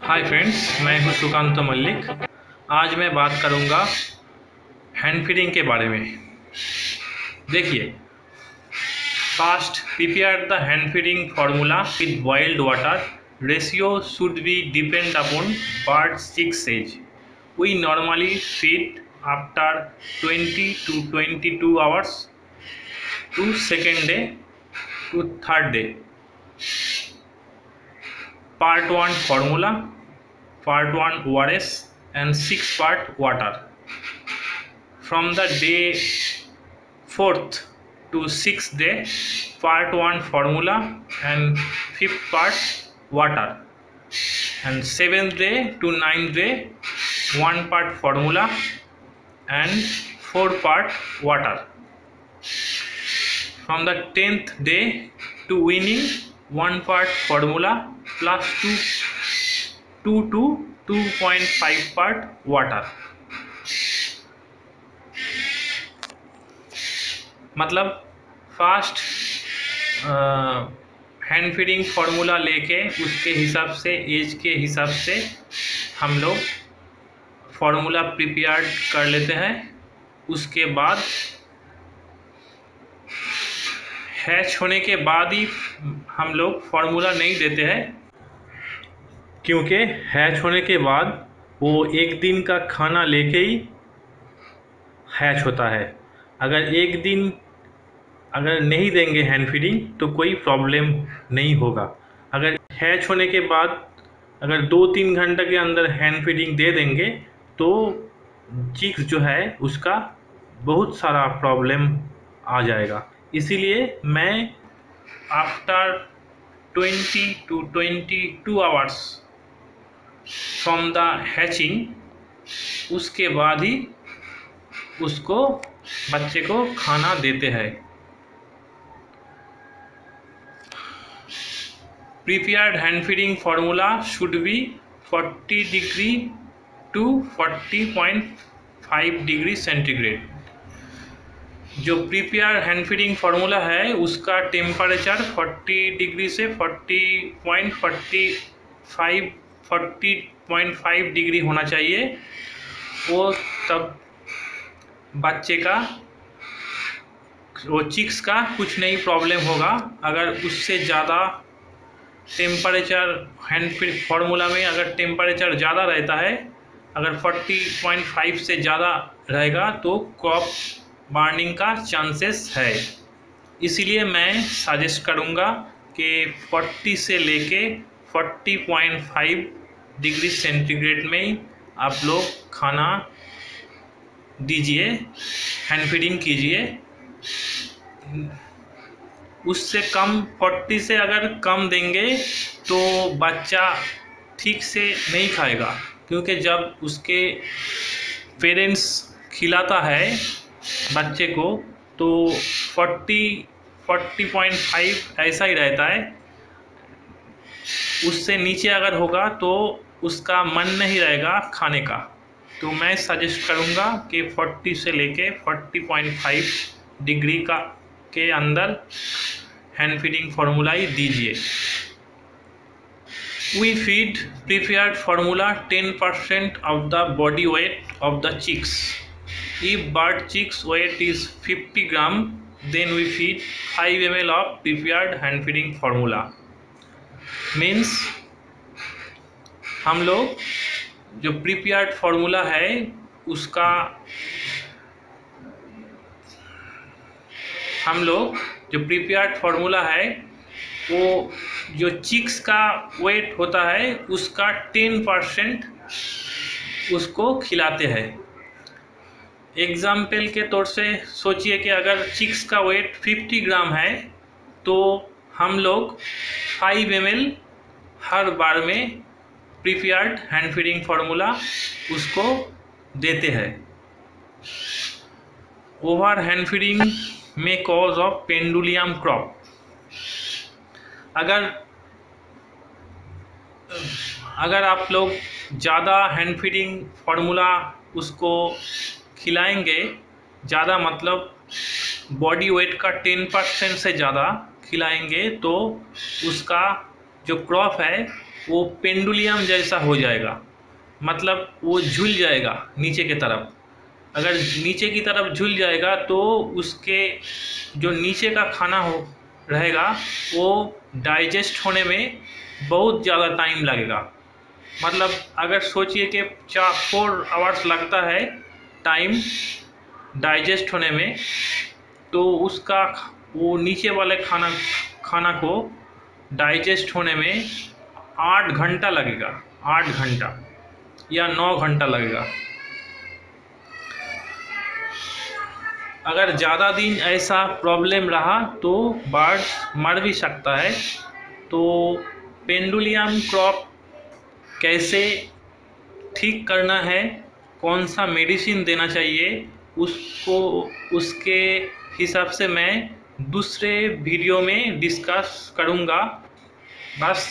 Hi friends, मैं हूं सुकांत मल्लिक। आज मैं बात करूंगा हैंड फीडिंग के बारे में। देखिए, first prepare the hand feeding formula with boiled water. Ratio should be depend upon bird chicks age. We normally feed after 20 to 22 hours to second day to third day. Part 1 formula, Part 1 ORS and 6 part water. From the day 4th to 6th day, part 1 formula and 5th part water, and 7th day to 9th day 1 part formula and 4 part water. From the 10th day to weaning, 1 part formula plus 2 to 2.5 part water. मतलब first hand feeding formula लेके उसके हिसाब से, as के हिसाब से हम लोग फार्मूला प्रिपेयर कर लेते हैं। उसके बाद हैच होने के बाद ही हम लोग फार्मूला नहीं देते हैं, क्योंकि हैच होने के बाद वो एक दिन का खाना लेके ही हैच होता है। अगर नहीं देंगे हैंड फीडिंग तो कोई प्रॉब्लम नहीं होगा। अगर हैच होने के बाद अगर 2-3 घंटे के अंदर हैंड फीडिंग दे देंगे तो चिक्स जो है उसका बहुत सारा प्रॉब्लम आ जाएगा। इसीलिए मैं after 20 to 22 hours from the hatching, उसके बाद ही उसको बच्चे को खाना देते हैं। Prepared hand feeding formula should be 40 degree to 40.5 degree centigrade. जो प्रिपेयर हैंड फीडिंग फार्मूला है उसका टेम्परेचर 40 डिग्री से 40.5 डिग्री होना चाहिए। वो तब बच्चे का, वो चिक्स का कुछ नहीं प्रॉब्लम होगा। अगर उससे ज़्यादा टेम्परेचर हैंड फीड फार्मूला में अगर टेम्परेचर ज़्यादा रहता है, अगर 40.5 से ज़्यादा रहेगा तो क्रॉप बर्निंग का चांसेस है। इसीलिए मैं सजेस्ट करूँगा कि 40 से लेके 40.5 डिग्री सेंटीग्रेड में ही आप लोग खाना दीजिए, हैंड फीडिंग कीजिए। उससे कम, 40 से अगर कम देंगे तो बच्चा ठीक से नहीं खाएगा, क्योंकि जब उसके पेरेंट्स खिलाता है बच्चे को तो 40-40.5 ऐसा ही रहता है। उससे नीचे अगर होगा तो उसका मन नहीं रहेगा खाने का। तो मैं सजेस्ट करूँगा कि 40 से लेके 40.5 डिग्री के अंदर हैंड फीडिंग फार्मूला ही दीजिए। We feed prepared formula 10% of the body weight of the chicks. If bird chicks weight is 50 gram, then we feed 5 ml of prepared hand feeding formula. Means हम लोग जो prepared formula है उसका हम लोग जो prepared formula है वो जो चिक्स का वेट होता है उसका 10% उसको खिलाते हैं। एग्जाम्पल के तौर से सोचिए कि अगर चिक्स का वेट 50 ग्राम है तो हम लोग 5 ml हर बार में प्रिपेयर्ड हैंड फीडिंग फार्मूला उसको देते हैं। ओवर हैंड फीडिंग में कॉज ऑफ पेंडुलियम क्रॉप। अगर आप लोग ज़्यादा हैंड फीडिंग फार्मूला उसको खिलाएंगे, ज़्यादा मतलब बॉडी वेट का 10% से ज़्यादा खिलाएंगे, तो उसका जो क्रॉप है वो पेंडुलियम जैसा हो जाएगा, मतलब वो झूल जाएगा नीचे की तरफ। अगर नीचे की तरफ झूल जाएगा तो उसके जो नीचे का खाना हो रहेगा वो डाइजेस्ट होने में बहुत ज़्यादा टाइम लगेगा। मतलब अगर सोचिए कि 4 आवर्स लगता है टाइम डाइजेस्ट होने में, तो उसका वो नीचे वाले खाना को डाइजेस्ट होने में 8 घंटा लगेगा, 8 घंटा या 9 घंटा लगेगा। अगर ज़्यादा दिन ऐसा प्रॉब्लम रहा तो बर्ड मर भी सकता है। तो पेंडुलियम क्रॉप कैसे ठीक करना है, कौन सा मेडिसिन देना चाहिए, उसको उसके हिसाब से मैं दूसरे वीडियो में डिस्कस करूँगा। बस